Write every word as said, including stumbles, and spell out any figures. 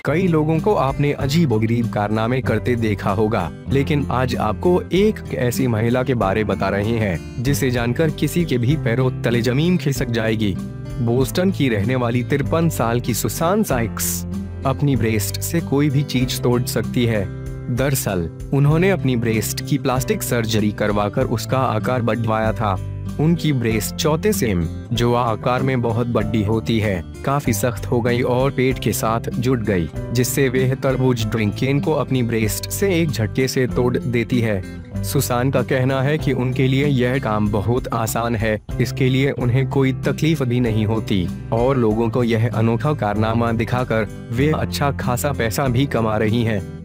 कई लोगों को आपने अजीबोगरीब कारनामे करते देखा होगा, लेकिन आज आपको एक ऐसी महिला के बारे बता रहे हैं जिसे जानकर किसी के भी पैरों तले जमीन खिसक जाएगी। बोस्टन की रहने वाली तिरपन साल की सुसान साइक्स अपनी ब्रेस्ट से कोई भी चीज तोड़ सकती है। दरअसल उन्होंने अपनी ब्रेस्ट की प्लास्टिक सर्जरी करवाकर उसका आकार बढ़वाया था। उनकी ब्रेस्ट चौथे सेम, जो आकार में बहुत बड़ी होती है, काफी सख्त हो गई और पेट के साथ जुड़ गई, जिससे वे तरबूज ड्रिंकेन को अपनी ब्रेस्ट से एक झटके से तोड़ देती है। सुसान का कहना है कि उनके लिए यह काम बहुत आसान है, इसके लिए उन्हें कोई तकलीफ भी नहीं होती और लोगों को यह अनोखा कारनामा दिखाकर वे अच्छा खासा पैसा भी कमा रही हैं।